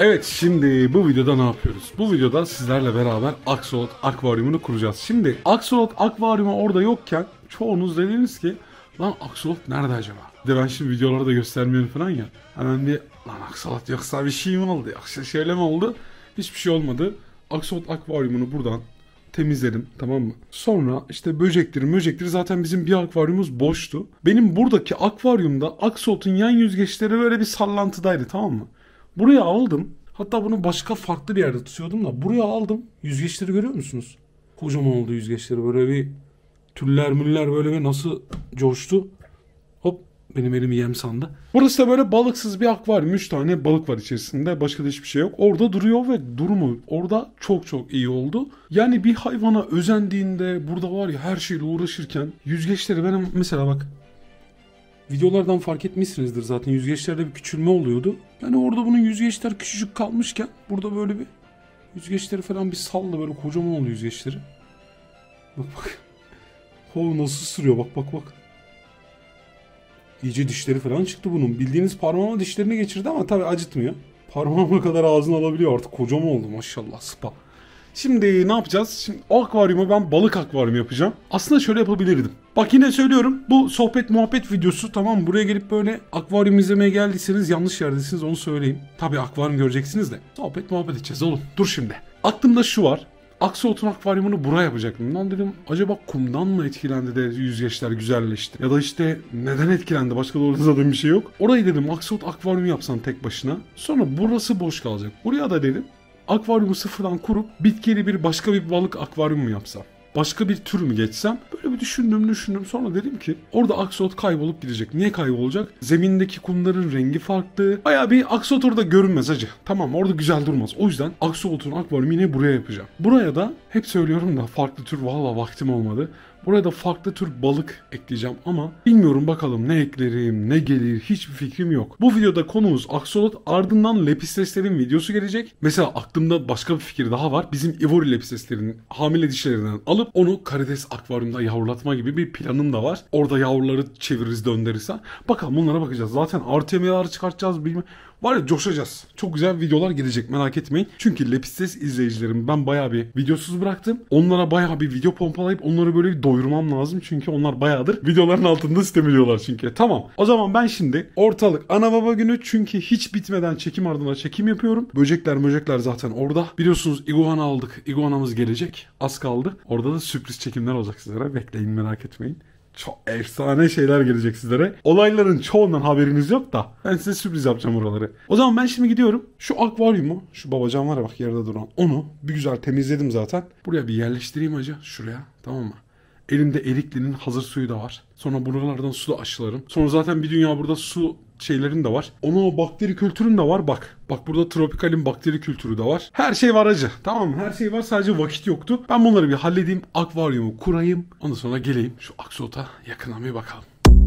Evet, şimdi bu videoda ne yapıyoruz? Bu videoda sizlerle beraber Axolot akvaryumunu kuracağız. Şimdi Axolot akvaryumu orada yokken çoğunuz dediniz ki lan Axolot nerede acaba? De ben şimdi videolarda göstermiyorum falan ya. Hemen bir lan Axolot yoksa bir şey mi oldu? Yoksa şöyle mi oldu? Hiçbir şey olmadı. Axolot akvaryumunu buradan temizledim, tamam mı? Sonra işte böcektir zaten bizim bir akvaryumumuz boştu. Benim buradaki akvaryumda Axolot'un yan yüzgeçleri böyle bir sallantıdaydı, tamam mı? Buraya aldım. Hatta bunu başka farklı bir yerde tutuyordum da buraya aldım. Yüzgeçleri görüyor musunuz? Kocaman oldu yüzgeçleri, böyle bir tüller müller böyle bir nasıl coştu. Hop, benim elimi yem sandı. Burası da böyle balıksız bir akvaryum. 3 tane balık var içerisinde. Başka da hiçbir şey yok. Orada duruyor ve durumu orada çok çok iyi oldu. Yani bir hayvana özendiğinde burada var ya her şeyle uğraşırken yüzgeçleri benim mesela bak. Videolardan fark etmişsinizdir zaten, yüzgeçlerde bir küçülme oluyordu. Yani orada bunun yüzgeçler küçücük kalmışken burada böyle bir yüzgeçleri falan bir salla, böyle kocaman oldu yüzgeçleri. Bak bak. O nasıl sürüyor, bak bak bak. İyice dişleri falan çıktı bunun. Bildiğiniz parmağıma dişlerini geçirdi ama tabii acıtmıyor. Parmağıma kadar ağzını alabiliyor artık, kocaman oldu maşallah, spa. Şimdi ne yapacağız? Şimdi o akvaryumu ben balık akvaryumu yapacağım. Aslında şöyle yapabilirdim. Bak yine söylüyorum, bu sohbet muhabbet videosu, tamam, buraya gelip böyle akvaryum izlemeye geldiyseniz yanlış yerdesiniz, onu söyleyeyim. Tabii akvaryum göreceksiniz de sohbet muhabbet edeceğiz oğlum. Dur şimdi. Aklımda şu var. Axolot'un akvaryumunu buraya yapacaktım. Lan dedim acaba kumdan mı etkilendi de yüzgeçler güzelleşti? Ya da işte neden etkilendi? Başka doğru zaten bir şey yok. Orayı dedim Axolot akvaryumu yapsam tek başına. Sonra burası boş kalacak. Buraya da dedim akvaryumu sıfırdan kurup bitkili bir başka bir balık akvaryumu yapsam. Başka bir tür mü geçsem? Böyle bir düşündüm. Sonra dedim ki orada Axolot kaybolup gidecek. Niye kaybolacak? Zemindeki kumların rengi farklı. Bayağı bir Axolot orada görünmez hacı. Tamam, orada güzel durmaz. O yüzden Axolot'un akvaryumu yine buraya yapacağım. Buraya da hep söylüyorum da farklı tür, valla vaktim olmadı. Buraya da farklı tür balık ekleyeceğim ama bilmiyorum bakalım ne eklerim, ne gelir, hiçbir fikrim yok. Bu videoda konumuz Axolot, ardından lepisteslerin videosu gelecek. Mesela aklımda başka bir fikir daha var. Bizim Ivory lepisteslerin hamile dişlerinden alıp onu karides akvaryumda yavrulatma gibi bir planım da var. Orada yavruları çeviririz, döndürürüz. Bakalım, bunlara bakacağız. Zaten RTM'ler çıkartacağız, bilmem. Var ya, coşacağız. Çok güzel videolar gelecek, merak etmeyin. Çünkü Lepistes izleyicilerim ben bayağı bir videosuz bıraktım. Onlara bayağı bir video pompalayıp onları böyle bir doyurmam lazım. Çünkü onlar bayağıdır videoların altında sitem ediyorlar çünkü. Tamam. O zaman ben şimdi ortalık ana baba günü, çünkü hiç bitmeden çekim ardına çekim yapıyorum. Böcekler zaten orada. Biliyorsunuz iguana aldık. Iguanamız gelecek. Az kaldı. Orada da sürpriz çekimler olacak sizlere. Bekleyin, merak etmeyin. Çok efsane şeyler gelecek sizlere. Olayların çoğundan haberiniz yok da ben size sürpriz yapacağım oraları. O zaman ben şimdi gidiyorum. Şu akvaryumu, şu babacan var ya bak yerde duran, onu bir güzel temizledim zaten. Buraya bir yerleştireyim hacı, şuraya, tamam mı? Elimde Erikli'nin hazır suyu da var. Sonra buralardan su da aşılarım. Sonra zaten bir dünya burada su şeylerin de var. Ona bakteri kültürün de var bak. Bak burada tropikalin bakteri kültürü de var. Her şey var hacı. Tamam mı? Her şey var, sadece vakit yoktu. Ben bunları bir halledeyim. Akvaryumu kurayım. Ondan sonra geleyim şu Axolot'a yakından bir bakalım.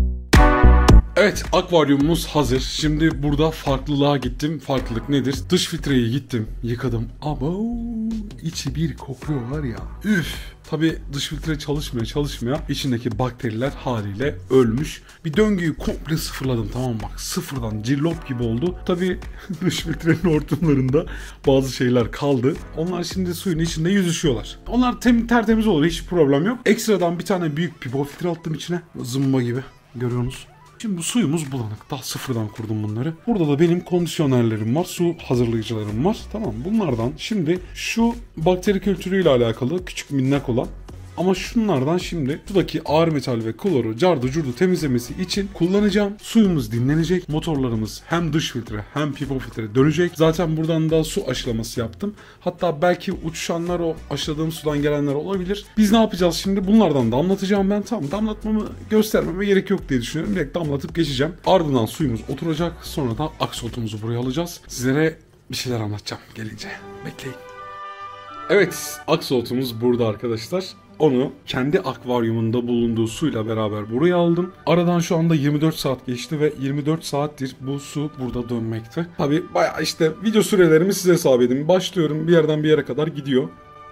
Evet, akvaryumumuz hazır. Şimdi burada farklılığa gittim. Farklılık nedir? Dış filtreyi gittim, yıkadım. Abo, içi bir kokuyor var ya. Üf. Tabi dış filtre çalışmıyor. İçindeki bakteriler haliyle ölmüş. Bir döngüyü komple sıfırladım, tamam mı? Bak sıfırdan cillop gibi oldu. Tabi dış filtrenin hortumlarında bazı şeyler kaldı. Onlar şimdi suyun içinde yüzüşüyorlar. Onlar tertemiz olur, hiç problem yok. Ekstradan bir tane büyük pipo filtre attım içine. Zımba gibi, görüyorsunuz. Şimdi bu suyumuz bulanık. Daha sıfırdan kurdum bunları. Burada da benim kondisyonerlerim var. Su hazırlayıcılarım var. Tamam, bunlardan şimdi şu bakteri kültürüyle alakalı küçük minnak olan, ama şunlardan şimdi sudaki ağır metal ve kloru cardı curdu temizlemesi için kullanacağım. Suyumuz dinlenecek. Motorlarımız hem dış filtre hem pipo filtre dönecek. Zaten buradan da su aşılaması yaptım. Hatta belki uçuşanlar o aşıladığım sudan gelenler olabilir. Biz ne yapacağız şimdi? Bunlardan damlatacağım ben. Tamam, damlatmamı göstermeme gerek yok diye düşünüyorum. Direkt damlatıp geçeceğim. Ardından suyumuz oturacak. Sonra da Axolot'umuzu buraya alacağız. Sizlere bir şeyler anlatacağım gelince. Bekleyin. Evet, Axolot'umuz burada arkadaşlar. Onu kendi akvaryumunda bulunduğu suyla beraber buraya aldım. Aradan şu anda 24 saat geçti ve 24 saattir bu su burada dönmekte. Tabi bayağı işte video sürelerimi size hesap edin. Başlıyorum, bir yerden bir yere kadar gidiyor.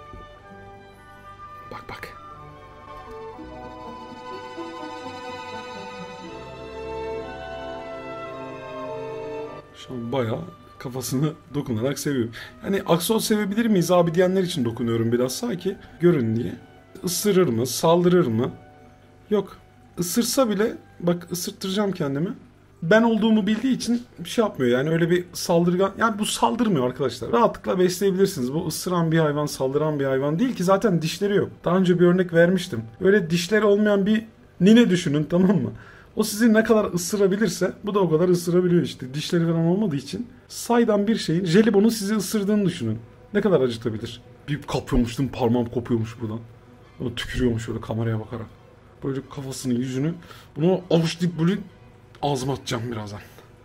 Bak bak. Şu an bayağı kafasını dokunarak seviyorum. Hani aksolot sevebilir miyiz abi diyenler için dokunuyorum biraz sanki görün diye. Isırır mı? Saldırır mı? Yok. Isırsa bile bak ısırttıracağım kendimi. Ben olduğumu bildiği için bir şey yapmıyor. Yani öyle bir saldırgan... Yani bu saldırmıyor arkadaşlar. Rahatlıkla besleyebilirsiniz. Bu ısıran bir hayvan, saldıran bir hayvan değil ki. Zaten dişleri yok. Daha önce bir örnek vermiştim. Öyle dişleri olmayan bir nine düşünün, tamam mı? O sizi ne kadar ısırabilirse bu da o kadar ısırabiliyor işte. Dişleri falan olmadığı için. Saydam bir şeyin jelibonun sizi ısırdığını düşünün. Ne kadar acıtabilir? Bir kapıyormuştum, parmağım kopuyormuş buradan. Onu tükürüyormuş öyle kameraya bakarak. Böyle kafasını, yüzünü. Bunu avuçlayıp böyle ağzıma atacağım birazdan.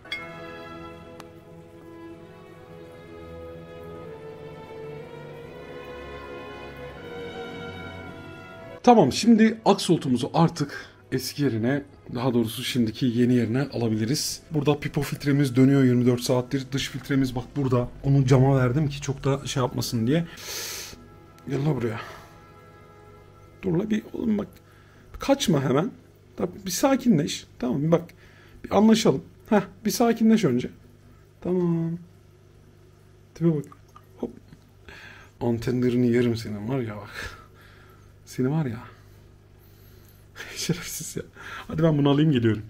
Tamam, şimdi aksolotumuzu artık eski yerine, daha doğrusu şimdiki yeni yerine alabiliriz. Burada pipo filtremiz dönüyor 24 saattir. Dış filtremiz bak burada. Onu cama verdim ki çok da şey yapmasın diye. Gel la buraya. Dur la bir oğlum bak. Kaçma hemen. Bir sakinleş. Tamam bak. Bir anlaşalım. Heh, bir sakinleş önce. Tamam. Tipe bak. Hop. Antenlerini yerim senin var ya bak. Seni var ya. Şerefsiz ya. Hadi ben bunu alayım geliyorum.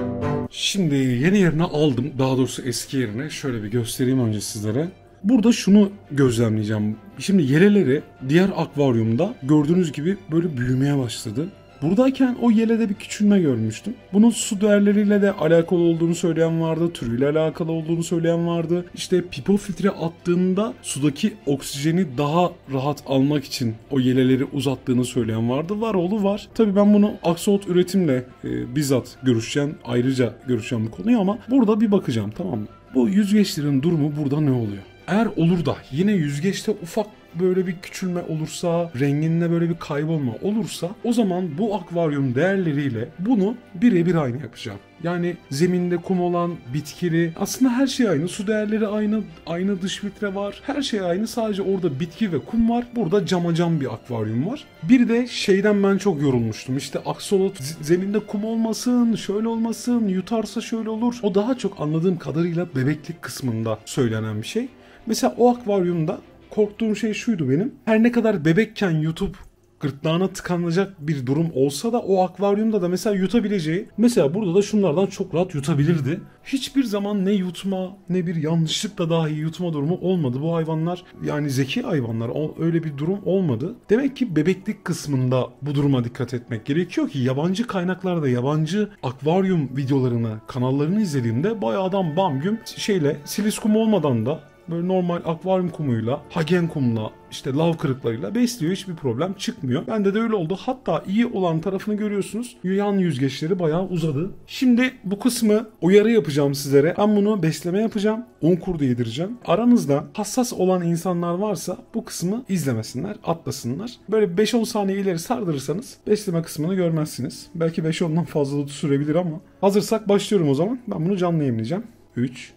Şimdi yeni yerine aldım. Daha doğrusu eski yerine. Şöyle bir göstereyim önce sizlere. Burada şunu gözlemleyeceğim. Şimdi yeleleri diğer akvaryumda gördüğünüz gibi böyle büyümeye başladı. Buradayken o yelede bir küçülme görmüştüm. Bunun su değerleriyle de alakalı olduğunu söyleyen vardı. Türüyle alakalı olduğunu söyleyen vardı. İşte pipo filtre attığında sudaki oksijeni daha rahat almak için o yeleleri uzattığını söyleyen vardı. Var oğlu var. Tabii ben bunu aksolot üretimle bizzat görüşeceğim. Ayrıca görüşeceğim bu konuyu ama burada bir bakacağım, tamam mı? Bu yüzgeçlerin durumu burada ne oluyor? Eğer olur da yine yüzgeçte ufak böyle bir küçülme olursa, renginde böyle bir kaybolma olursa o zaman bu akvaryum değerleriyle bunu birebir aynı yapacağım. Yani zeminde kum olan, bitkili, aslında her şey aynı. Su değerleri aynı, aynı dış filtre var. Her şey aynı, sadece orada bitki ve kum var. Burada cam bir akvaryum var. Bir de şeyden ben çok yorulmuştum. İşte aksolot zeminde kum olmasın, şöyle olmasın, yutarsa şöyle olur. O daha çok anladığım kadarıyla bebeklik kısmında söylenen bir şey. Mesela o akvaryumda korktuğum şey şuydu benim. Her ne kadar bebekken YouTube gırtlağına tıkanacak bir durum olsa da o akvaryumda da mesela yutabileceği, mesela burada da şunlardan çok rahat yutabilirdi. Hiçbir zaman ne yutma ne bir yanlışlıkla dahi yutma durumu olmadı. Bu hayvanlar yani zeki hayvanlar, öyle bir durum olmadı. Demek ki bebeklik kısmında bu duruma dikkat etmek gerekiyor ki yabancı kaynaklarda yabancı akvaryum videolarını, kanallarını izlediğimde bayağı adam bam güm siliskum olmadan da böyle normal akvaryum kumuyla, hagen kumla, işte lav kırıklarıyla besliyor. Hiçbir problem çıkmıyor. Bende de öyle oldu. Hatta iyi olan tarafını görüyorsunuz. Yan yüzgeçleri bayağı uzadı. Şimdi bu kısmı uyarı yapacağım sizlere. Ben bunu besleme yapacağım. Un kurdu yedireceğim. Aranızda hassas olan insanlar varsa bu kısmı izlemesinler, atlasınlar. Böyle 5-10 saniye ileri sardırırsanız besleme kısmını görmezsiniz. Belki 5-10'dan fazla da sürebilir ama. Hazırsak başlıyorum o zaman. Ben bunu canlı yayınlayacağım. 3,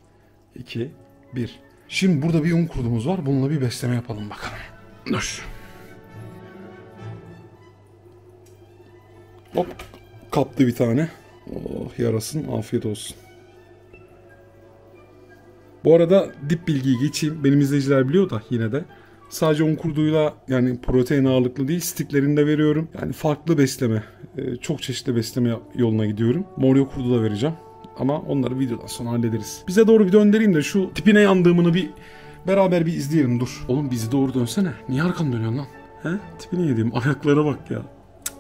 2, 1. Şimdi burada bir un kurdumuz var. Bununla bir besleme yapalım bakalım. Dur. Hop. Kaptı bir tane. Oh yarasın. Afiyet olsun. Bu arada dip bilgiyi geçeyim. Benim izleyiciler biliyor da yine de. Sadece un kurduyla yani protein ağırlıklı değil, stiklerini de veriyorum. Yani farklı besleme, çok çeşitli besleme yoluna gidiyorum. Moryo kurdu da vereceğim. Ama onları videodan sonra hallederiz. Bize doğru bir döndüreyim de şu tipine yandığımını bir beraber bir izleyelim, dur. Oğlum bizi doğru dönsene. Niye arkanı dönüyorsun lan? He? Tipine yediğim ayaklara bak ya.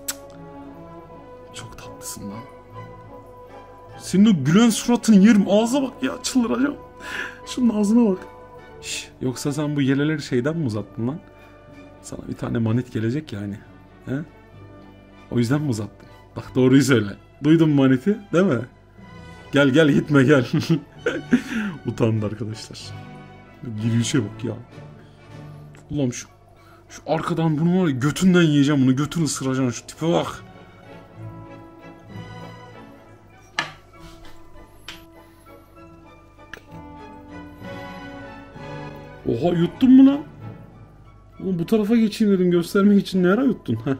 Çok tatlısın lan. Senin o gülen suratın yerim. Ağza bak ya, çıldıracağım. Şunun ağzına bak. Şş, yoksa sen bu yeleleri şeyden mi uzattın lan? Sana bir tane manit gelecek yani. He? O yüzden mi uzattın? Bak doğruyu söyle. Duydun mu maniti değil mi? Gel gitme gel. Utandı arkadaşlar. Girişe bak ya. Ulan şu arkadan bunu var ya, götünden yiyeceğim bunu. Götünü ısıracaksın, şu tipe bak. Oha, yuttun mu lan? Oğlum bu tarafa geçeyim dedim göstermek için, ne ara yuttun? Heh.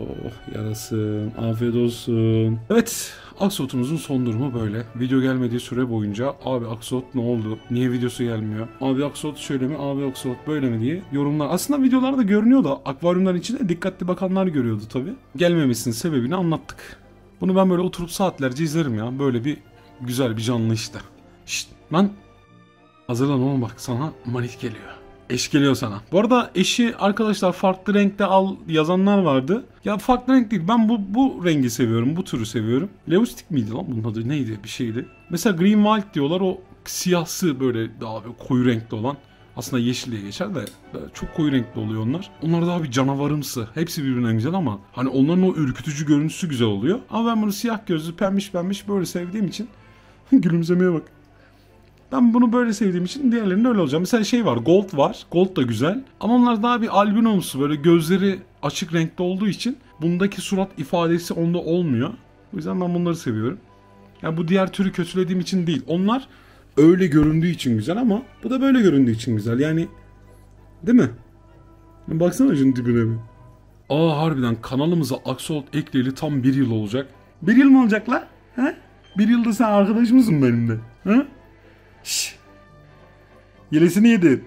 Oh yarasın. Afiyet olsun. Evet. Axolot'umuzun son durumu böyle. Video gelmediği süre boyunca abi Axolot ne oldu? Niye videosu gelmiyor? Abi Axolot şöyle mi? Abi Axolot böyle mi diye yorumlar. Aslında videolarda görünüyor da akvaryumların içinde dikkatli bakanlar görüyordu tabii. Gelmemesinin sebebini anlattık. Bunu ben böyle oturup saatlerce izlerim ya. Böyle bir güzel bir canlı işte. Şşt lan. Hazırlan oğlum bak sana manit geliyor. Eş geliyor sana. Bu arada eşi arkadaşlar farklı renkte al yazanlar vardı. Ya farklı renk değil. Ben bu rengi seviyorum. Bu türü seviyorum. Leustik miydi lan bunun adı? Neydi? Bir şeydi. Mesela Green White diyorlar. O siyahsı böyle daha böyle koyu renkli olan. Aslında yeşil diye geçer de çok koyu renkli oluyor onlar. Onlar daha bir canavarımsı. Hepsi birbirinden güzel ama hani onların o ürkütücü görüntüsü güzel oluyor. Ama ben bunu siyah gözlü pembiş böyle sevdiğim için gülümsemeye bak. Ben bunu böyle sevdiğim için diğerlerinde öyle olacağım. Mesela şey var, Gold var. Gold da güzel. Ama onlar daha bir albinomsu, böyle gözleri açık renkte olduğu için bundaki surat ifadesi onda olmuyor. O yüzden ben bunları seviyorum. Yani bu diğer türü kötülediğim için değil. Onlar öyle göründüğü için güzel ama bu da böyle göründüğü için güzel. Yani değil mi? Baksana şunun dibine bir. Harbiden kanalımıza Axolot ekleyeli tam 1 yıl olacak. 1 yıl mı olacak la? He? 1 yılda sen arkadaş mısın benimle? He? Şşş. Yelesini yedin.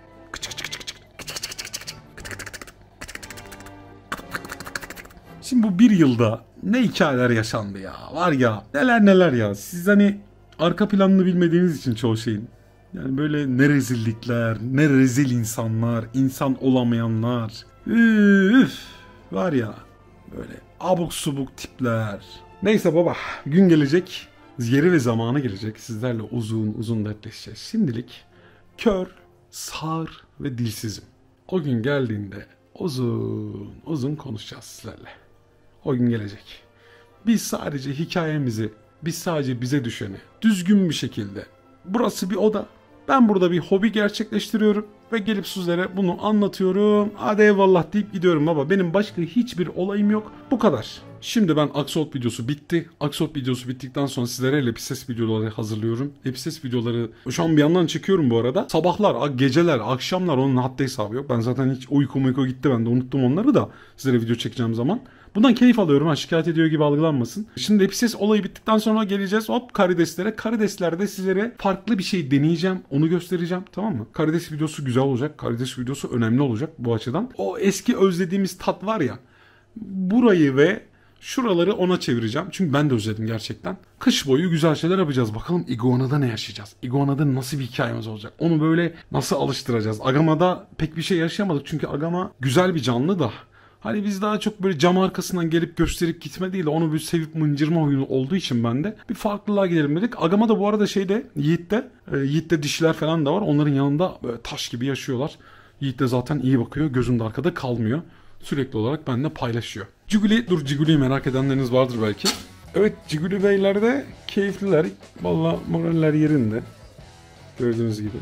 Şimdi bu 1 yılda ne hikayeler yaşandı ya. Var ya neler ya. Siz hani arka planını bilmediğiniz için çoğu şeyin. Yani böyle ne rezillikler, ne rezil insanlar, insan olamayanlar. Üf, var ya böyle abuk subuk tipler. Neyse baba gün gelecek. Yeri ve zamanı gelecek. Sizlerle uzun dertleşeceğiz. Şimdilik kör, sağır ve dilsizim. O gün geldiğinde uzun konuşacağız sizlerle. O gün gelecek. Biz sadece hikayemizi, biz sadece bize düşeni düzgün bir şekilde. Burası bir oda. Ben burada bir hobi gerçekleştiriyorum ve gelip sizlere bunu anlatıyorum. Hadi eyvallah deyip gidiyorum baba. Benim başka hiçbir olayım yok. Bu kadar. Şimdi ben Axolot videosu bitti. Axolot videosu bittikten sonra sizlere Lepistes videoları hazırlıyorum. Lepistes videoları şu an bir yandan çekiyorum bu arada. Sabahlar, geceler, akşamlar onun haddi hesabı yok. Ben zaten hiç uyku gitti, ben de unuttum onları da sizlere video çekeceğim zaman. Bundan keyif alıyorum, şikayet ediyor gibi algılanmasın. Şimdi Lepistes olayı bittikten sonra geleceğiz hop karideslere. Karideslerde sizlere farklı bir şey deneyeceğim. Onu göstereceğim, tamam mı? Karides videosu güzel olacak. Karides videosu önemli olacak bu açıdan. O eski özlediğimiz tat var ya. Burayı ve şuraları ona çevireceğim. Çünkü ben de özledim gerçekten. Kış boyu güzel şeyler yapacağız. Bakalım Iguana'da ne yaşayacağız? Iguana'da nasıl bir hikayemiz olacak? Onu böyle nasıl alıştıracağız? Agama'da pek bir şey yaşayamadık. Çünkü Agama güzel bir canlı da. Hani biz daha çok böyle cam arkasından gelip gösterip gitme değil de onu bir sevip mıncırma oyunu olduğu için ben de bir farklılığa gidelim dedik. Agama da bu arada Yiğit'te dişiler falan da var. Onların yanında böyle taş gibi yaşıyorlar. Yiğit de zaten iyi bakıyor. Gözümde arkada kalmıyor. Sürekli olarak benimle paylaşıyor. Ciguli'yi merak edenleriniz vardır belki. Evet, Ciguli beyler de keyifliler. Valla moraller yerinde. Gördüğünüz gibi.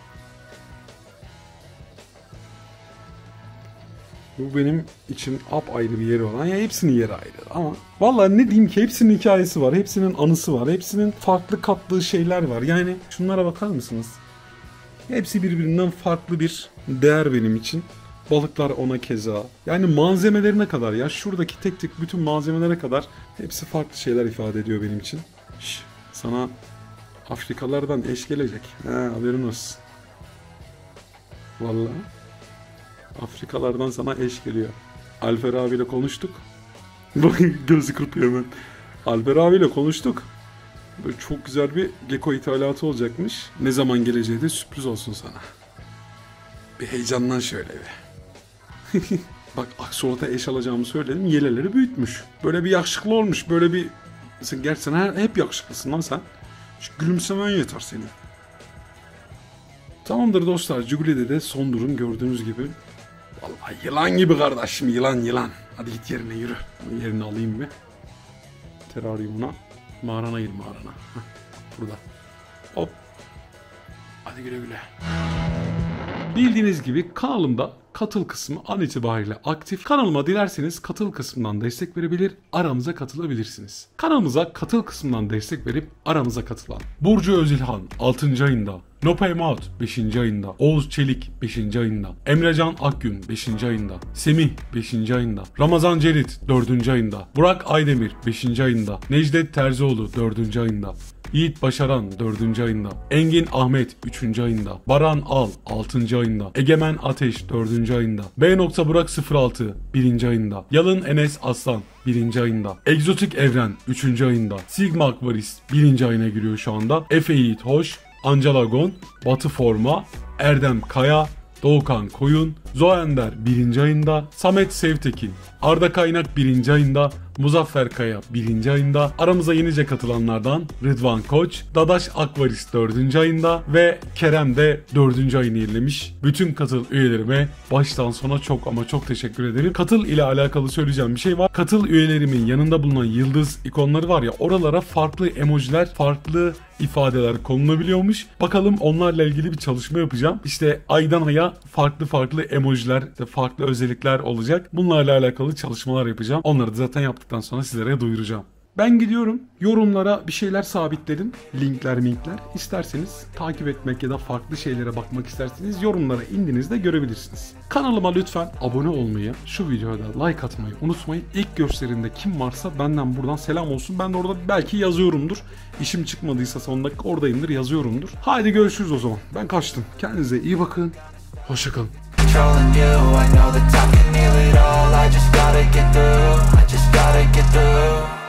Bu benim için apayrı bir yeri olan. Ya hepsinin yeri ayrı ama vallahi ne diyeyim ki, hepsinin hikayesi var. Hepsinin anısı var. Hepsinin farklı kattığı şeyler var. Yani şunlara bakar mısınız? Hepsi birbirinden farklı bir değer benim için. Balıklar ona keza. Yani malzemelerine kadar ya. Şuradaki tek bütün malzemelere kadar hepsi farklı şeyler ifade ediyor benim için. Sana Afrikalardan eş gelecek. Haberin olsun. Vallahi. Afrikalardan sana eş geliyor. Alper abiyle konuştuk. Bakın gözü kırpıyor hemen. Alper abiyle konuştuk. Böyle çok güzel bir gecko ithalatı olacakmış. Ne zaman geleceği de sürpriz olsun sana. Bir heyecanlan şöyle bir. Bak Axolot'a eş alacağımı söyledim. Yeleleri büyütmüş. Böyle bir yakışıklı olmuş. Böyle bir... Gerçi sen hep yakışıklısın lan sen. Şu gülümsemen yeter senin. Tamamdır dostlar. Ciguli'de de son durum gördüğünüz gibi. Vallahi yılan gibi kardeşim, yılan. Hadi git yerine yürü. Yerini alayım bir. Teraryumuna. Mağarana gir mağarana. Heh, burada. Hop. Hadi güle güle. Bildiğiniz gibi kanalımda katıl kısmı an itibariyle aktif. Kanalıma dilerseniz katıl kısmından destek verebilir, aramıza katılabilirsiniz. Kanalımıza katıl kısmından destek verip aramıza katılan Burcu Özilhan 6. ayında, No Pay Out 5. ayında, Oğuz Çelik 5. ayında, Emrecan Akgün 5. ayında, Semih 5. ayında, Ramazan Cerit 4. ayında, Burak Aydemir 5. ayında, Necdet Terzioğlu 4. ayında, Yiğit Başaran 4. ayında, Engin Ahmet 3. ayında, Baran Al 6. ayında, Egemen Ateş 4. ayında, B. Burak 06 1. ayında, Yalın Enes Aslan 1. ayında, Egzotik Evren 3. ayında, Sigma Akvaris 1. ayına giriyor şu anda, Efe Yiğit Hoş, Angela Gon, Batı Forma, Erdem Kaya, Doğukan Koyun, Zoender 1. ayında, Samet Sevtekin, Arda Kaynak 1. ayında, Muzaffer Kaya 1. ayında, aramıza yenice katılanlardan Rıdvan Koç, Dadaş Akvaris 4. ayında ve Kerem de 4. ayını yenilemiş. Bütün katıl üyelerime baştan sona çok ama çok teşekkür ederim. Katıl ile alakalı söyleyeceğim bir şey var. Katıl üyelerimin yanında bulunan yıldız ikonları var ya, oralara farklı emojiler, farklı ifadeler konulabiliyormuş. Bakalım onlarla ilgili bir çalışma yapacağım. İşte aydan aya farklı emojiler, farklı özellikler olacak. Bunlarla alakalı çalışmalar yapacağım. Onları da zaten yaptıktan sonra sizlere duyuracağım. Ben gidiyorum. Yorumlara bir şeyler sabitledim. Linkler. İsterseniz takip etmek ya da farklı şeylere bakmak isterseniz yorumlara indiğinizde görebilirsiniz. Kanalıma lütfen abone olmayı, şu videoya da like atmayı unutmayın. İlk gösterimde kim varsa benden buradan selam olsun. Ben de orada belki yazıyorumdur. İşim çıkmadıysa son dakika oradayımdır, yazıyorumdur. Haydi görüşürüz o zaman. Ben kaçtım. Kendinize iyi bakın. Hoşçakalın. Controlling you, I know that time can heal it all. I just gotta get through.